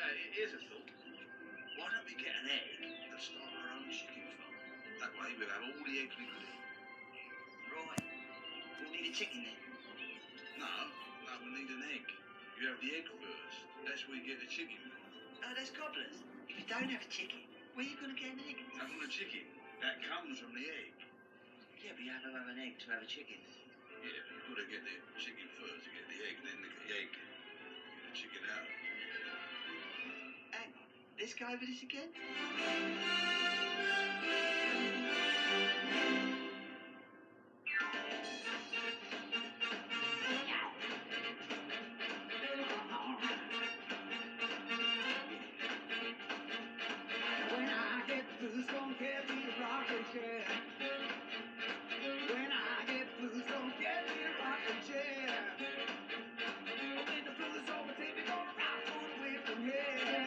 Here's a thought. Why don't we get an egg and start our own chicken farm? That way we'll have all the eggs we could eat. Right. We'll need a chicken then. No, we need an egg. You have the egg first. That's where you get the chicken from. Oh, that's cobblers. If you don't have a chicken, where are you going to get an egg? Not from the chicken. That comes from the egg. Yeah, but you have to have an egg to have a chicken. Yeah, but you've got to get the chicken first to get the egg, then the egg, get the chicken out. Hang on. Let's go over this again. When I get blues, don't get me rocking chair. When I get blues, don't get me rocking chair. When the blues overtake me, gonna rock on away from here.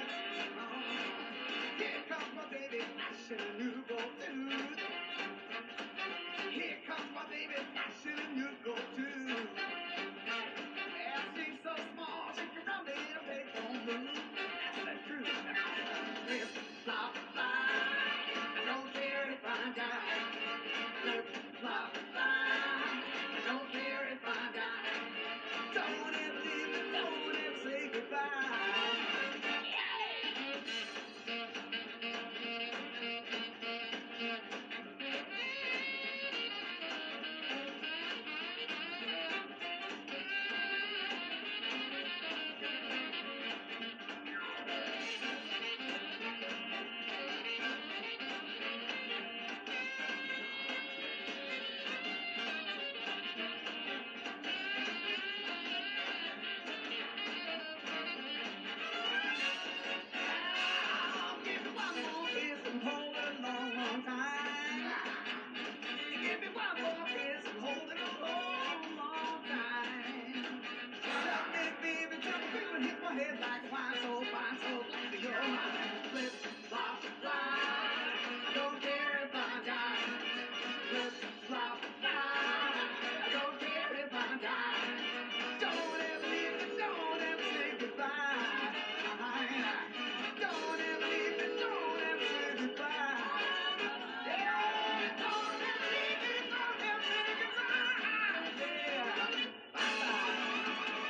Here comes my baby, flashing a new gold tooth. Here comes my baby, flashing a new gold tooth. Yeah, she's so small, she can run me in a big home move. That's the truth. Flip, flop, fly. I don't care if I die. Flip, flop, fly. I don't care if I die. Don't ever leave me, don't ever say goodbye. Give me one more kiss and hold it a long, long time. Give me one more kiss and hold it a long, long time. Love me, baby, till the fever hits my head like wine, so fine, so glad you're mine. Flip, flop, fly. I don't care if I die. Flip, flop, fly. I don't care if I die. Don't ever leave me, don't ever say goodbye. Don't ever leave me, don't ever say goodbye. Yeah, don't ever leave me, don't ever say goodbye. Yeah, bye-bye.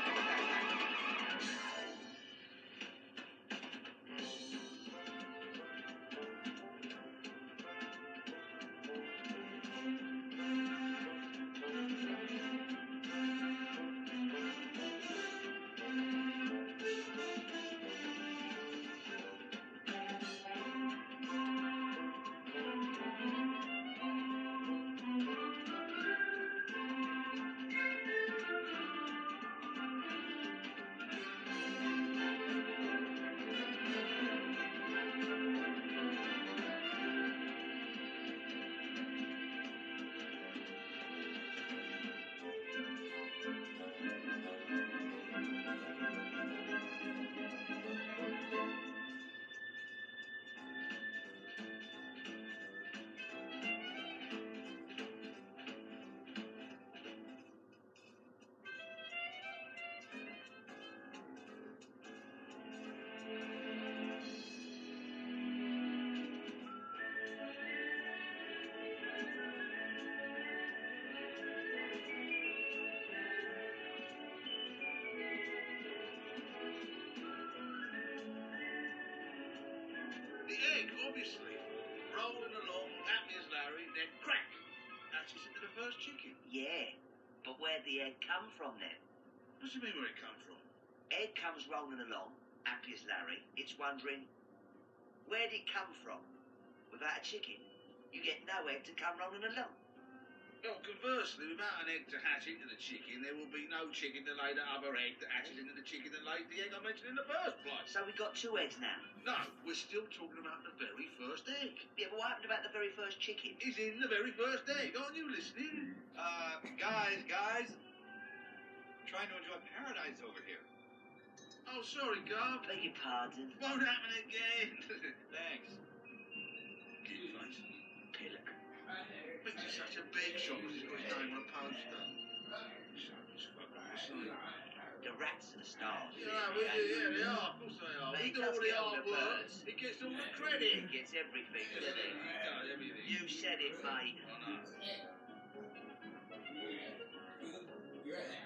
The egg, obviously. Rolling along, happy as Larry, then crack. Hatches into the first chicken. Yeah, but where'd the egg come from then? What do you mean where it come from? Egg comes rolling along, happy as Larry. It's wondering, where'd it come from? Without a chicken, you get no egg to come rolling along. Well, conversely, without an egg to hatch into the chicken, there will be no chicken to lay the other egg that hatches into the chicken that lays the egg I mentioned in the first place. So we got two eggs now. No, we're still talking about the very first egg. Yeah, but what happened about the very first chicken? It's in the very first egg. Aren't you listening? Guys. I'm trying to enjoy paradise over here. Oh, sorry, Gov. Beg your pardon. Won't happen again. Thanks. Kid face. Pillock. Makes it such a big shop. It's got his name on a poster. So it's fucking the same. The rats and the stars. Yeah, they are. Of course they are. But We he do does all the get all hard the work. birds. He gets all the He credit. gets everything, He doesn't he? does everything. You said it, mate. I know.